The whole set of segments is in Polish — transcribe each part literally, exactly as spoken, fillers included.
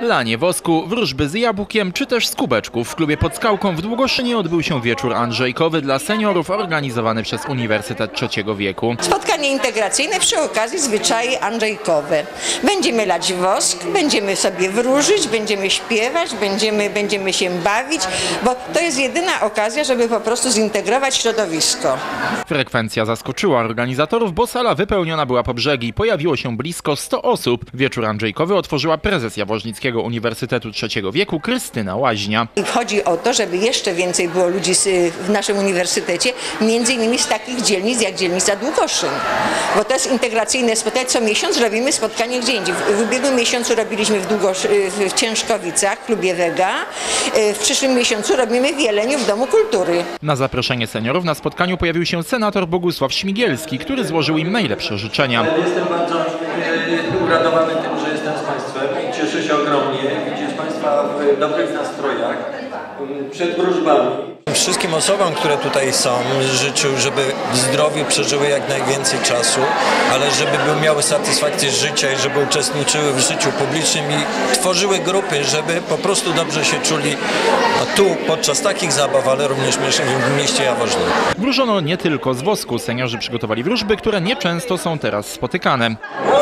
Lanie wosku, wróżby z jabłkiem czy też z kubeczków. W klubie pod Skałką w Długoszynie odbył się wieczór andrzejkowy dla seniorów organizowany przez Uniwersytet Trzeciego Wieku. Spotkanie integracyjne przy okazji zwyczaje andrzejkowe. Będziemy lać wosk, będziemy sobie wróżyć, będziemy śpiewać, będziemy, będziemy się bawić, bo to jest jedyna okazja, żeby po prostu zintegrować środowisko. Frekwencja zaskoczyła organizatorów, bo sala wypełniona była po brzegi. Pojawiło się blisko stu osób. Wieczór andrzejkowy otworzyła prezes Jaworznickiego Uniwersytetu Trzeciego Wieku Krystyna Łaźnia. I chodzi o to, żeby jeszcze więcej było ludzi w naszym uniwersytecie, między innymi z takich dzielnic jak dzielnica Długoszyn. Bo to jest integracyjne spotkanie. Co miesiąc robimy spotkanie gdzie indziej. W ubiegłym miesiącu robiliśmy w, Długosz w Ciężkowicach, w klubie Wega. W przyszłym miesiącu robimy w Jeleniu w Domu Kultury. Na zaproszenie seniorów na spotkaniu pojawił się senator Bogusław Śmigielski, który złożył im najlepsze życzenia. Jestem bardzo e, uradowany tym, że jestem z Państwem i cieszę się ogromnie widzieć Państwa w dobrych nastrojach przed wróżbami. Wszystkim osobom, które tutaj są, życzył, żeby w zdrowiu przeżyły jak najwięcej czasu, ale żeby miały satysfakcję z życia i żeby uczestniczyły w życiu publicznym i tworzyły grupy, żeby po prostu dobrze się czuli tu podczas takich zabaw, ale również w mieście Jaworznie. Wróżono nie tylko z wosku. Seniorzy przygotowali wróżby, które nieczęsto są teraz spotykane.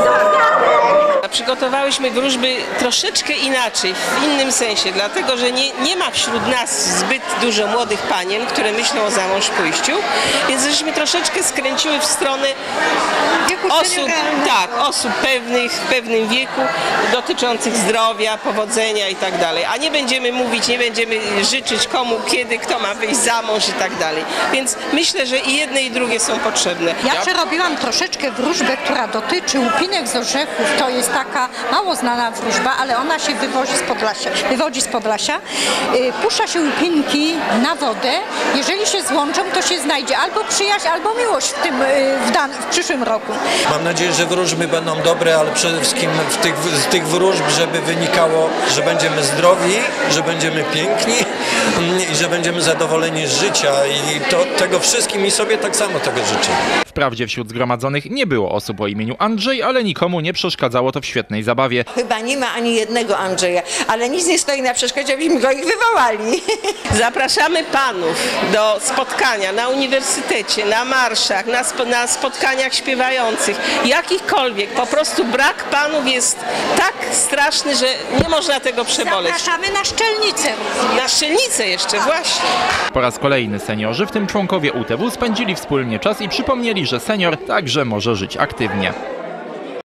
Przygotowałyśmy wróżby troszeczkę inaczej, w innym sensie, dlatego że nie, nie ma wśród nas zbyt dużo młodych panien, które myślą o zamąż pójściu, więc żeśmy troszeczkę skręciły w stronę osób, tak, osób pewnych, w pewnym wieku, dotyczących zdrowia, powodzenia i tak dalej. A nie będziemy mówić, nie będziemy życzyć komu, kiedy, kto ma wyjść za mąż i tak dalej. Więc myślę, że i jedne i drugie są potrzebne. Ja przerobiłam troszeczkę wróżbę, która dotyczy łupinek z orzechów. To jest taka mało znana wróżba, ale ona się wywodzi z Podlasia. Wywodzi z Podlasia. Puszcza się łupinki na wodę. Jeżeli się złączą, to się znajdzie albo przyjaźń, albo miłość w, tym, w, dan, w przyszłym roku. Mam nadzieję, że wróżby będą dobre, ale przede wszystkim w tych, z tych wróżb, żeby wynikało, że będziemy zdrowi, że będziemy piękni i że będziemy zadowoleni z życia. I to, tego wszystkim i sobie tak samo tego życzę. Wprawdzie wśród zgromadzonych nie było osób o imieniu Andrzej, ale nikomu nie przeszkadzało to w świetnej zabawie. Chyba nie ma ani jednego Andrzeja, ale nic nie stoi na przeszkodzie, abyśmy go ich wywołali. Zapraszamy panów do spotkania na uniwersytecie, na marszach, na, spo, na spotkaniach śpiewających, jakichkolwiek. Po prostu brak panów jest tak straszny, że nie można tego przeboleć. Zapraszamy na Szczelnicę. Na Szczelnicę jeszcze, właśnie. Po raz kolejny seniorzy, w tym członkowie U T W, spędzili wspólnie czas i przypomnieli, że senior także może żyć aktywnie.